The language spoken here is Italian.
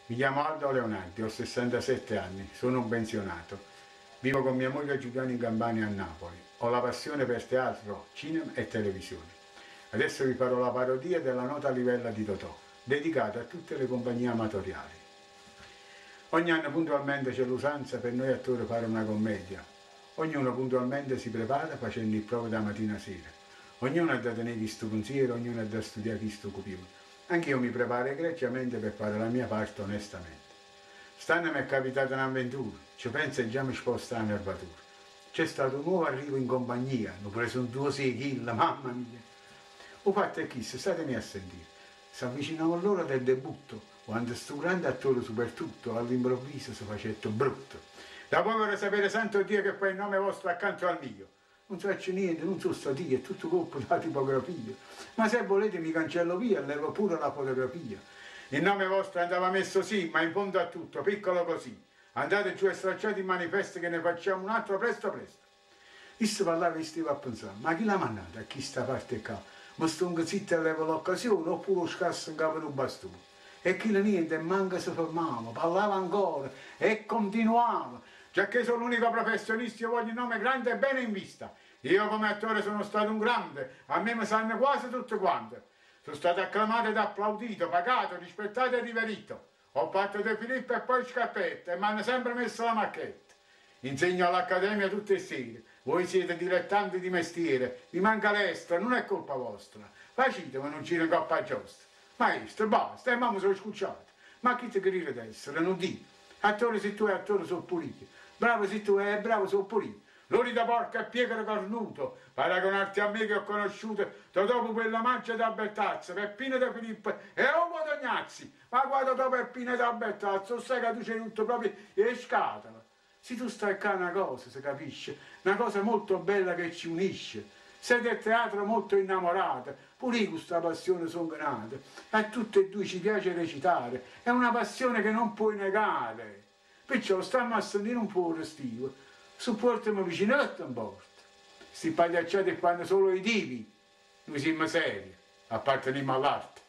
Mi chiamo Aldo Leonardi, ho 67 anni, sono un pensionato. Vivo con mia moglie Giuliana in Campania a Napoli. Ho la passione per teatro, cinema e televisione. Adesso vi farò la parodia della nota livella di Totò, dedicata a tutte le compagnie amatoriali. Ogni anno puntualmente c'è l'usanza per noi attori fare una commedia. Ognuno puntualmente si prepara facendo il proprio da mattina a sera. Ognuno ha da tenere questo pensiero, ognuno ha da studiare questo copione. Anch'io mi preparo egregiamente per fare la mia parte onestamente. St'anno mi è capitata un'avventura, ci penso e già mi sposta la nervatura. C'è stato un nuovo arrivo in compagnia, hanno preso un 2-6 kg, mamma mia. Ho fatto è chi, statemi a sentire. Si avvicinava l'ora del debutto, quando sto grande attore soprattutto all'improvviso si faceva brutto. Da poi vorrei sapere santo Dio che poi il nome vostro accanto al mio. Non faccio niente, non so statia, è tutto colpo della tipografia. Ma se volete mi cancello via e levo pure la fotografia. Il nome vostro andava messo sì, ma in fondo a tutto, piccolo così. Andate giù e stracciate i manifesti che ne facciamo un altro presto presto. Io parlavo e stavo a pensare, ma chi l'ha mandato a chi sta parte qua? Ma sto un zitto e levo l'occasione oppure lo scasso in capo un bastone? E chi niente, manca si fermava, parlava ancora e continuava. Già che sono l'unico professionista, io voglio un nome grande e bene in vista. Io come attore sono stato un grande, a me mi sanno quasi tutte quante. Sono stato acclamato ed applaudito, pagato, rispettato e riverito. Ho fatto De Filippo e poi Scarpetta e mi hanno sempre messo la macchetta. Insegno all'Accademia tutte le sere. Voi siete dilettanti di mestiere, vi manca l'estero, non è colpa vostra. Facite ma non giro in coppa giostra. Maestro, basta, e mamma sono scucciato. Ma chi ti crede d'essere? Non dico. Attore se tu è attore sono pure io. Bravo se tu è bravo sono pure io. Lori da porca e piegare cornuto, paragonarti a me che ho conosciuto dopo quella mancia da Bertazzo, Peppino De Filippo e Ugo Tognazzi. Ma guarda dopo Peppino da Bertazzo, sai che tu c'hai tutto proprio in scatola. Se tu stai qua una cosa, si capisce, una cosa molto bella che ci unisce. Sei del teatro molto innamorata, pure io questa passione sono nata. A tutte e due ci piace recitare, è una passione che non puoi negare. Perciò stiamo a sentire un po' restivo, supportami vicino e un porto. Sti pagliacciati fanno solo i divi, noi siamo seri, apparteniamo all'arte.